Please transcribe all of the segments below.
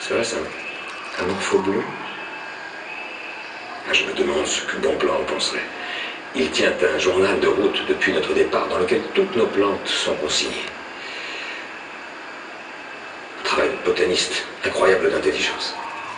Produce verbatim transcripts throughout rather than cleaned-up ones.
Ça, c'est un, un info bleu. Ah, je me demande ce que Bonpland en penserait. Il tient un journal de route depuis notre départ dans lequel toutes nos plantes sont consignées. Un travail de botaniste incroyable d'intelligence.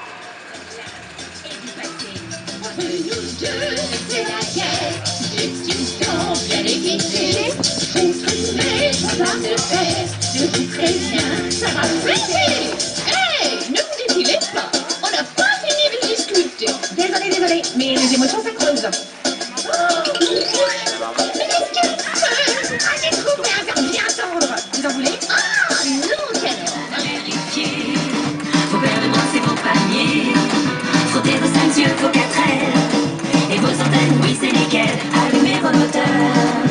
Je vous préviens, ça va péter. Hey, ne vous défilez pas. On n'a pas fini de discuter. Désolé, désolé, mais les émotions, ça creuse. Oh, mais qu'est-ce que c'est? Ah, j'ai trouvé un verre bien tendre. Vous en voulez? Ah, non, quelle vérifier. Vos paires de bras, c'est vos paniers. Frottez vos cinq yeux, vos quatre ailes. Et vos antennes, oui, c'est lesquelles? Allumez vos moteurs.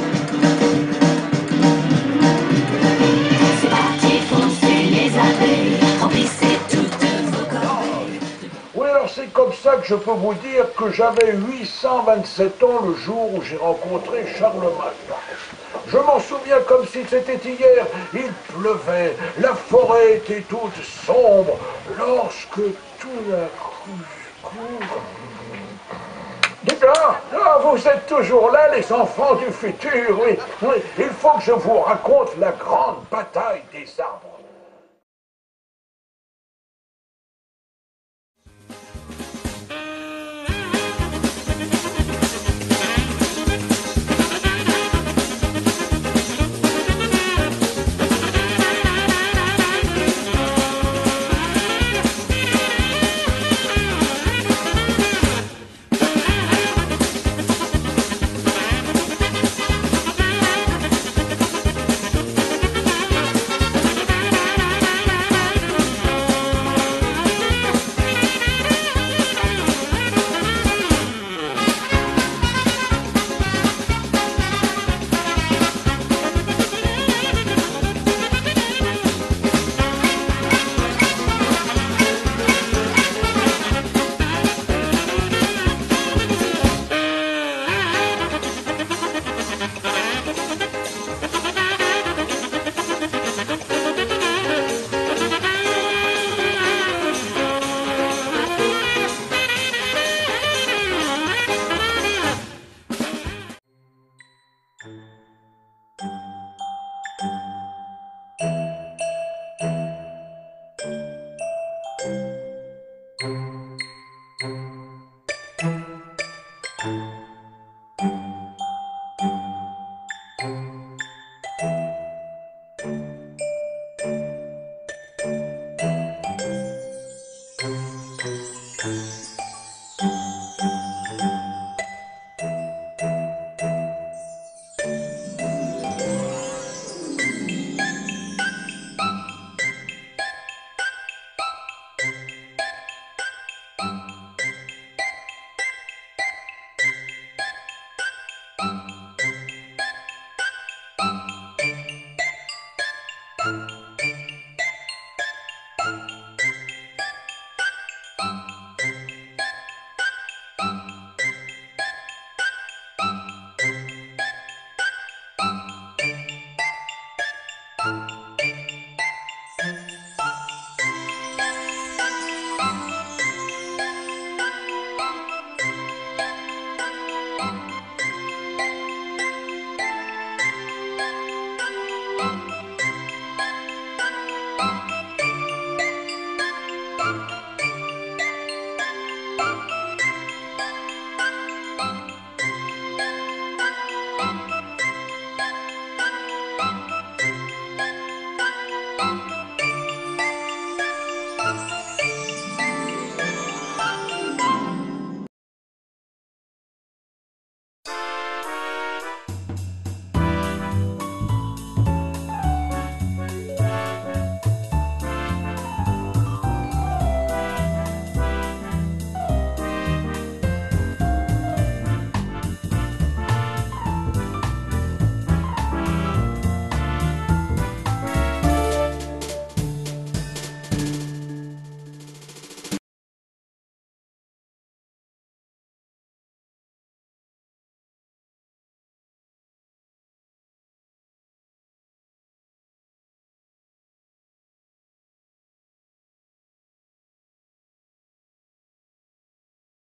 C'est comme ça que je peux vous dire que j'avais huit cent vingt-sept ans le jour où j'ai rencontré Charlemagne. Je m'en souviens comme si c'était hier. Il pleuvait, la forêt était toute sombre, lorsque tout d'un coup je cours. Dites là, là, vous êtes toujours là, les enfants du futur, oui, oui. Il faut que je vous raconte la grande bataille des arbres. Mm-hmm.